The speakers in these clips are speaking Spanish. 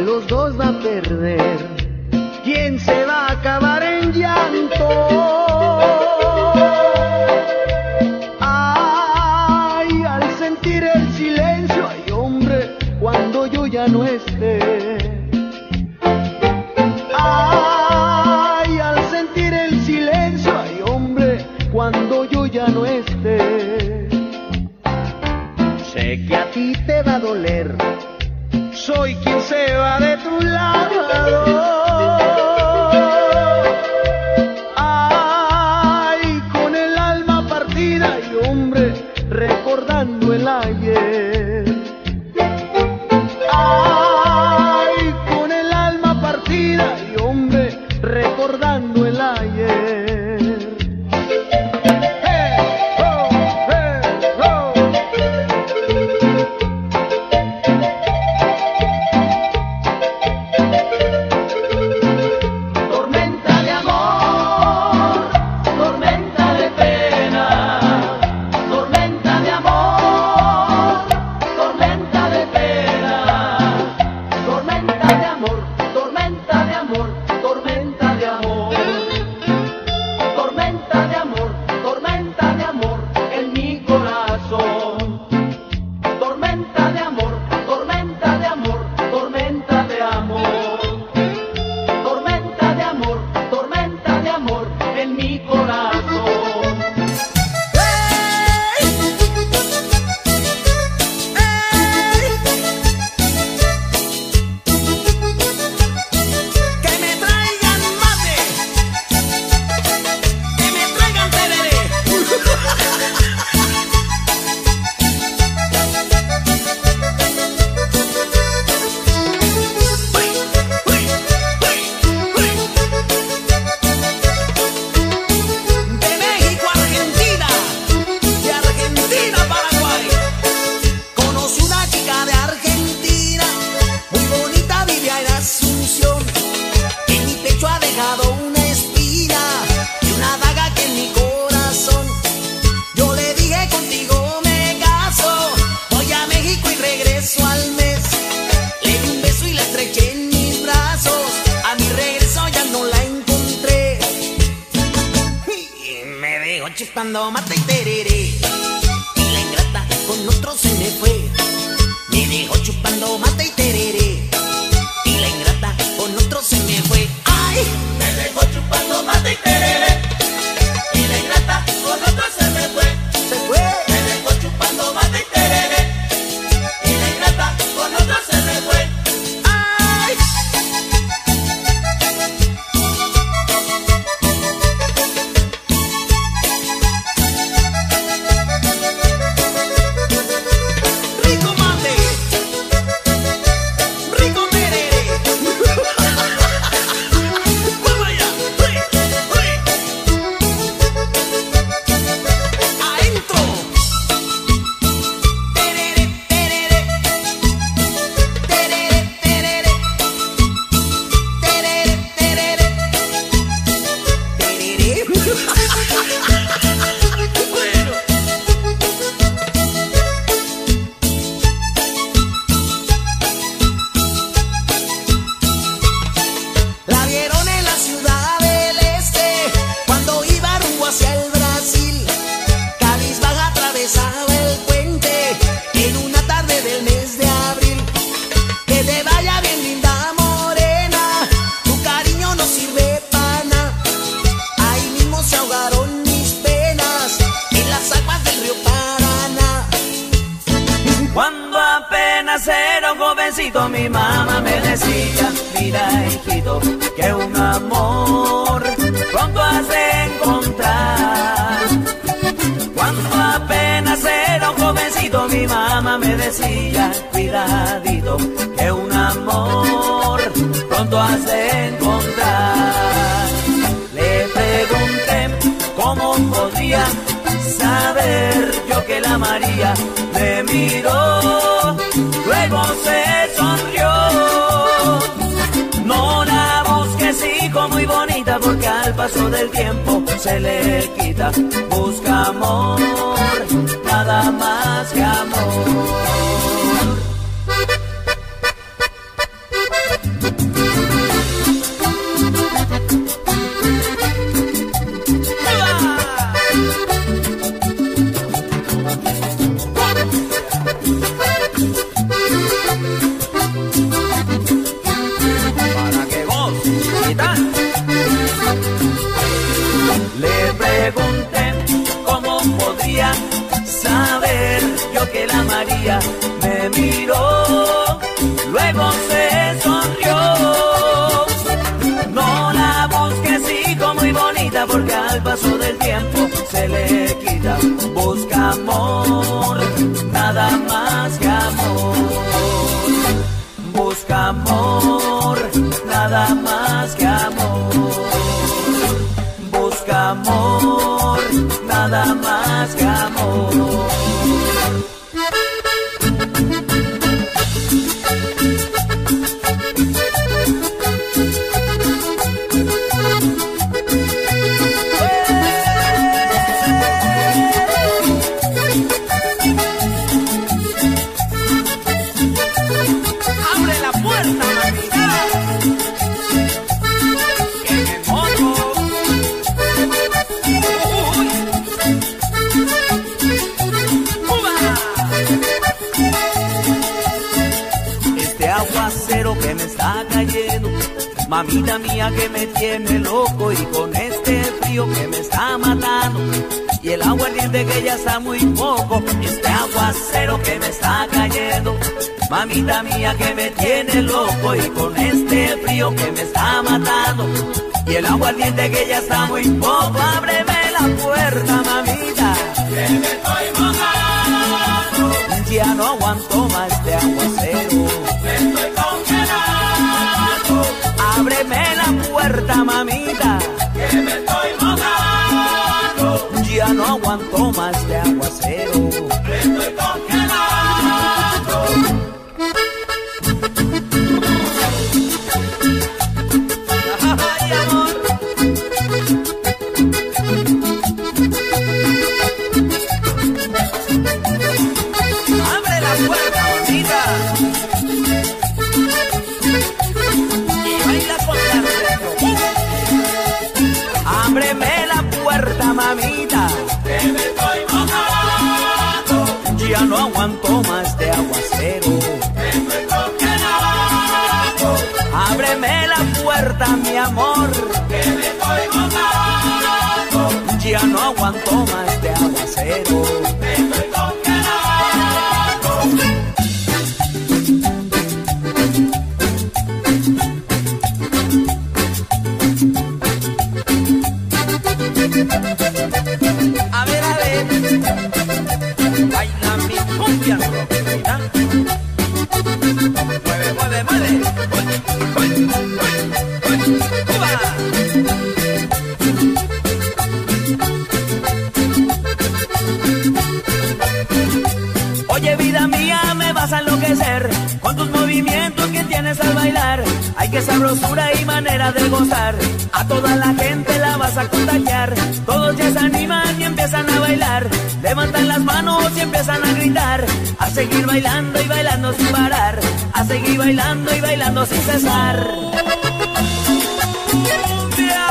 los dos va a perder? ¿Quién se va a acabar en llanto? Ay, al sentir el silencio, ay hombre, cuando yo ya no esté. Ay, al sentir el silencio, ay hombre, cuando yo ya no esté. Sé que a ti te va a doler, soy quien se va de tu lado. Ay, con el alma partida y hombre, recordando el ayer. Ay, con el alma partida y hombre, recordando el ayer. Chupando mate y tereré, y la ingrata con otro se me fue. Me dejó chupando mate y tereré, y la ingrata con otro se me fue. Ay, me dejó chupando mate y tereré, y la ingrata con otro se me fue. Se fue. Me dejó chupando mate y tereré, y la ingrata con otro se me fue. Ay. Mi mamá me decía, mira hijito, que un amor pronto has de encontrar. Cuando apenas era un jovencito, mi mamá me decía, cuidadito, que un amor pronto has de encontrar. Le pregunté cómo podría saber yo que la María me miró, luego se sonrió. No la busques, hijo, muy bonita, porque al paso del tiempo se le quita. Busca amor, nada más que amor. María me miró, luego se sonrió. No la busques, hijo, muy bonita, porque al paso del tiempo se le quita. Busca amor, nada más que amor. Busca amor, nada más que amor. Busca amor, nada más que amor. Que me está cayendo, mamita mía, que me tiene loco, y con este frío que me está matando y el agua ardiente que ya está muy poco. Este aguacero que me está cayendo, mamita mía, que me tiene loco, y con este frío que me está matando y el agua ardiente que ya está muy poco. Ábreme la puerta, mamita, que me estoy mojando. Ya no aguanto más este aguacero, me estoy congelando. Ábreme la puerta, mamita, que me estoy mojando. Ya no aguanto más de aguacero, me estoy congelando. Ay, amor. Abre la puerta, mamita, y baila con la retro. Ábreme la puerta, mamita, que me estoy mojando. Ya no aguanto más de aguacero, me estoy congelando. Ábreme la puerta, mi amor, que me estoy mojando. Ya no aguanto más de aguacero, me estoy congelando. A ver, baila mi cumbia rockera. Mueve, mueve, mueve. Oye, vida mía, me vas a enloquecer con tus movimientos que tienes al bailar. Hay que sabrosura y manera de gozar, a toda la gente la vas a contagiar. Todos ya se animan y empiezan a bailar, levantan las manos y empiezan a gritar, a seguir bailando y bailando sin parar, a seguir bailando y bailando sin cesar. ¡Cumbia!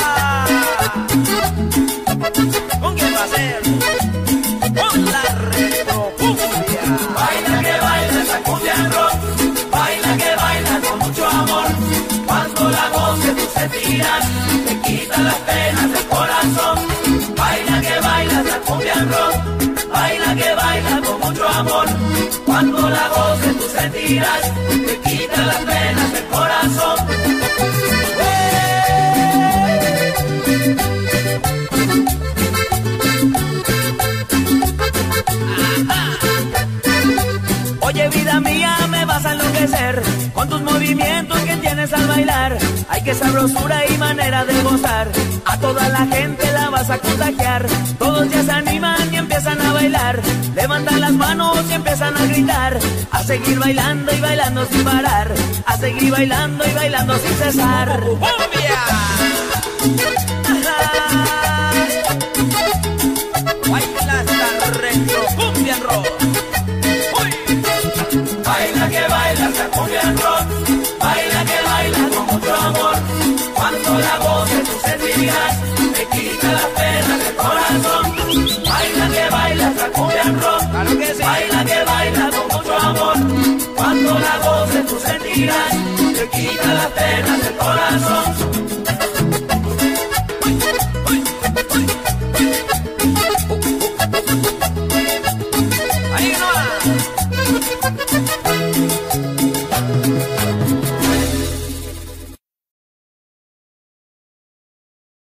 ¿Con quién va a ser? Con la retro cumbia. Baila que baila esa cumbia rock, baila que baila con mucho amor. Cuando la goces tú sentirás, te quita las penas del corazón. Baila que baila esa cumbia rock, baila que baila con mucho amor. Cuando la goces tú sentirás, te quita las penas del corazón. Oye, vida mía, me vas a enloquecer con tus movimientos que tienes al bailar. Hay que sabrosura y manera de gozar, a toda la gente la vas a contagiar. Todos ya se animan y empiezan a bailar, levantan las manos y empiezan a gritar, a seguir bailando y bailando sin parar, a seguir bailando y bailando sin cesar. ¡Cumbia! Baila esta retro cumbia rock. Baila que baila esa cumbia rock, baila que baila con mucho amor. Cuando la goces tú sentirás, te quita las penas del corazón. Baila que baila esa cumbia rock, claro que sí. Baila que baila con mucho amor. Cuando la goces tú sentirás, te quita las penas del corazón.